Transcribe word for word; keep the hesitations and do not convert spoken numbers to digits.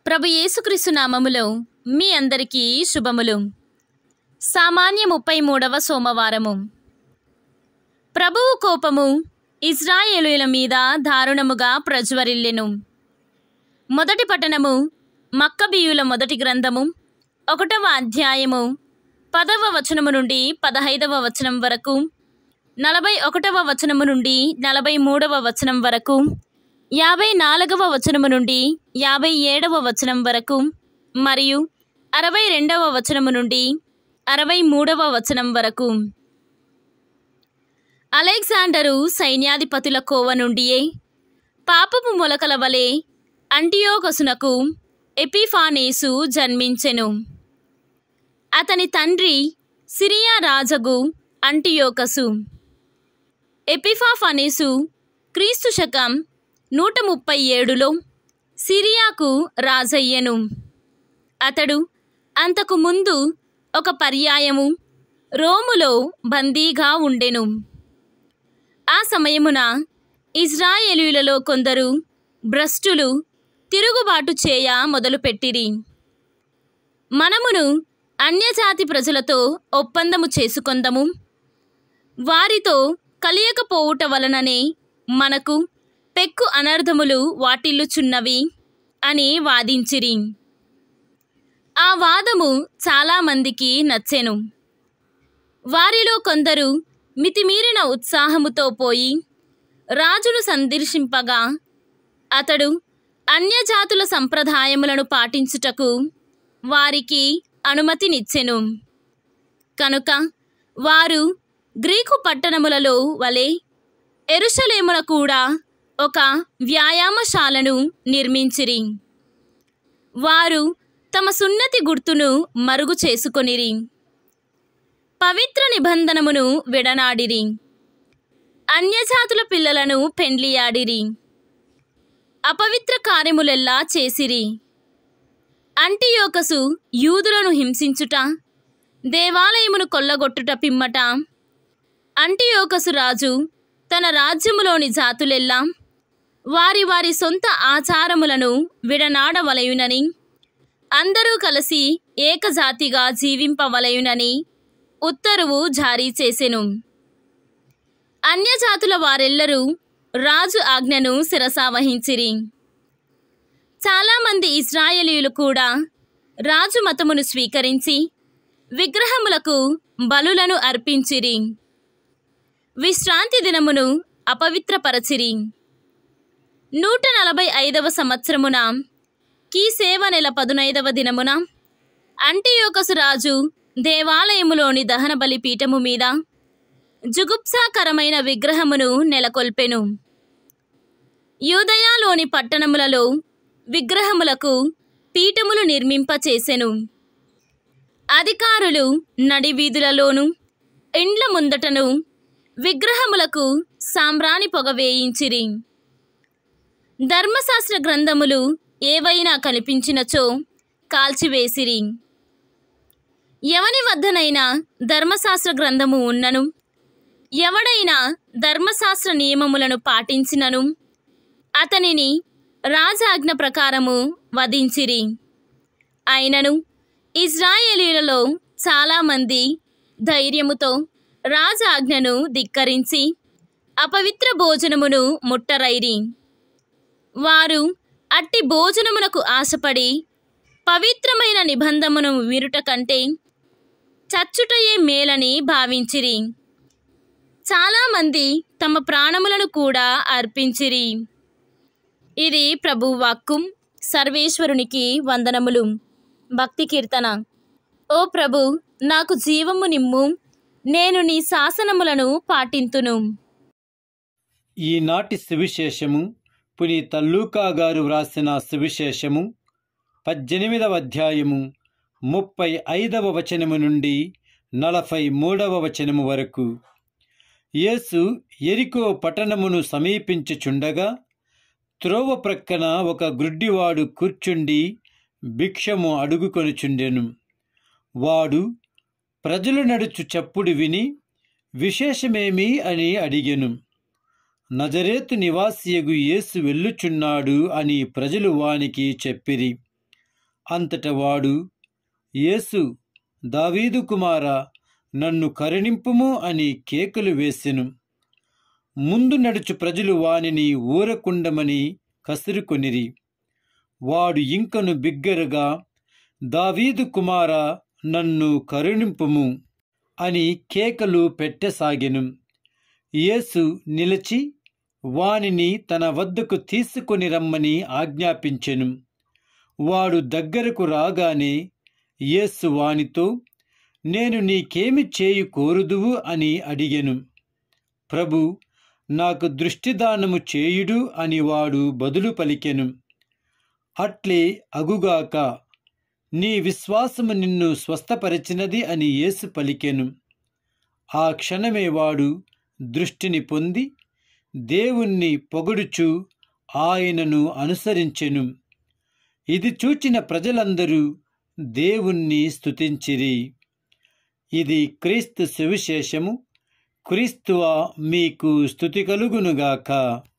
ప్రభు యేసుక్రీస్తు నామములో మీ అందరికీ శుభములు. సామాన్య ముప్పై మూడవ సోమవారము. ప్రభువు కోపము ఇశ్రాయేలీయుల మీద దారుణముగా ప్రజ్వరిల్లెను. మొదటి పట్టణము మక్కబీయుల మొదటి గ్రంథము ఒకటవ అధ్యాయము పదవ వచనము నుండి పదహైదవ వచనం వరకు, నలభై ఒకటవ వచనము నుండి నలభై మూడవ వచనం వరకు, యాభై నాలుగవ వచనము నుండి యాభై ఏడవ వచనం వరకు మరియు అరవై రెండవ వచనము నుండి అరవై మూడవ వచనం వరకు. అలెగ్జాండరు సైన్యాధిపతుల కోవ నుండియే పాపపు మొలకల వలె అంటియోకసునకు ఎపిఫానేసు జన్మించెను. అతని తండ్రి సిరియా రాజగు అంటియోకసు. ఎపిఫాఫనేసు క్రీస్తు శకం నూట ముప్పై ఏడులో సిరియాకు రాజయ్యను. అతడు అంతకు ముందు ఒక పర్యాయము రోములో బందీగా ఉండెను. ఆ సమయమున ఇశ్రాయేలీయులలో కొందరు భ్రష్టులు తిరుగుబాటు చేయ మొదలుపెట్టిరి. మనమును అన్యజాతి ప్రజలతో ఒప్పందము చేసుకొందము, వారితో కలియకపోవుట వలననే మనకు పెక్కు అనర్థములు వాటిల్లుచున్నవి అని వాదించిరి. ఆ వాదము చాలామందికి నచ్చెను. వారిలో కొందరు మితిమీరిన ఉత్సాహముతో పోయి రాజును సందర్శింపగా అతడు అన్యజాతుల సంప్రదాయములను పాటించుటకు వారికి అనుమతినిచ్చెను. కనుక వారు గ్రీకు పట్టణములలో వలె యెరూషలేమున కూడా ఒక వ్యాయామశాలను నిర్మించిరి. వారు తమ సున్నతి గుర్తును మరుగు చేసుకొనిరి. పవిత్ర నిబంధనమును విడనాడిరి. అన్యజాతుల పిల్లలను పెండ్లియాడిరి. అపవిత్ర కార్యములెల్లా చేసిరి. అంటియోకసు యూదులను హింసించుట, దేవాలయమును కొల్లగొట్టుట పిమ్మట అంటియోకసు రాజు తన రాజ్యములోని జాతులెల్లా వారి వారి సొంత ఆచారములను విడనాడవలయునని, అందరూ కలిసి ఏకజాతిగా జీవింపవలయునని ఉత్తర్వు జారీ చేసెను. అన్యజాతుల వారెల్లరూ రాజు ఆజ్ఞను శిరసావహించిరి. చాలామంది ఇశ్రాయేలీయులు కూడా రాజు మతమును స్వీకరించి విగ్రహములకు బలులను అర్పించిరి. విశ్రాంతి దినమును అపవిత్రపరచిరి. నూట నలభై ఐదవ సంవత్సరమున కీసేవ నెల పదునైదవ దినమున అంటియోకసు రాజు దేవాలయములోని దహన బలిపీఠము మీద జుగుప్సాకరమైన విగ్రహమును నెలకొల్పెను. యూదయలోని పట్టణములలో విగ్రహములకు పీఠములు నిర్మింపచేసెను. అధికారులు నడివీధులలోను ఇండ్ల ముందటను విగ్రహములకు సాంబ్రాణి పొగ వేయించిరి. ధర్మశాస్త్ర గ్రంథములు ఏవైనా కనిపించినచో కాల్చివేసిరి. ఎవని వద్దనైనా ధర్మశాస్త్ర గ్రంథము ఉన్నను, ఎవడైనా ధర్మశాస్త్ర నియమములను పాటించినను అతనిని రాజాజ్ఞ ప్రకారము వధించిరి. అయినను ఇశ్రాయేలీయులలో చాలామంది ధైర్యముతో రాజాజ్ఞను ధిక్కరించి అపవిత్ర భోజనమును ముట్టరైరి. వారు అట్టి భోజనమునకు ఆశపడి పవిత్రమైన నిబంధనను వినుట కంటే చచ్చుటయే మేలని భావించిరి. చాలామంది తమ ప్రాణములను కూడా అర్పించిరి. ఇది ప్రభువు వాక్కు. సర్వేశ్వరునికి వందనములు. భక్తి కీర్తన. ఓ ప్రభు, నాకు జీవము నిమ్ము, నేను నీ శాసనములను పాటింతును. ఈనాటి సువిశేషము పునీత లూకా గారు వ్రాసిన సువిశేషము పద్దెనిమిదవ అధ్యాయము ముప్పై ఐదవ వచనము నుండి నలభై మూడవ వచనము వరకు. యేసు యెరికో పట్టణమును సమీపించుచుండగా త్రోవ ప్రక్కన ఒక గ్రుడ్డివాడు కూర్చుండి భిక్షము అడుగుకొనుచుండెను. వాడు ప్రజలు నడుచు చప్పుడు విని విశేషమేమి అని అడిగెను. నజరేతు నివాసియగు యేసు వెళ్ళుచున్నాడు అని ప్రజలు వానికి చెప్పిరి. అంతట వాడు, యేసు, దావీదు కుమారా, నన్ను కరుణింపుము అని కేకలు వేసెను. ముందు నడుచు ప్రజలు వానిని ఊరకుండమని కసురుకొనిరి. వాడు ఇంకను బిగ్గరగా, దావీదు కుమారా, నన్ను కరుణింపుము అని కేకలు పెట్టసాగెను. యేసు నిలిచి వానిని తన వద్దకు తీసుకొని రమ్మని ఆజ్ఞాపించెను. వాడు దగ్గరకు రాగానే యేసు వానితో, నేను నీకేమి చేయు కోరుదువు అని అడిగెను. ప్రభు, నాకు దృష్టిదానము చేయుడు అని వాడు బదులు పలికెను. అట్లే అగుగాక, నీ విశ్వాసము నిన్ను స్వస్థపరిచినది అని యేసు పలికెను. ఆ క్షణమే వాడు దృష్టిని పొంది దేవుణ్ణి పొగడుచు ఆయనను అనుసరించెను. ఇది చూచిన ప్రజలందరూ దేవుణ్ణి స్తుతించిరి. ఇది క్రీస్తు సువిశేషము. క్రీస్తువా, మీకు స్తుతి కలుగునుగాక.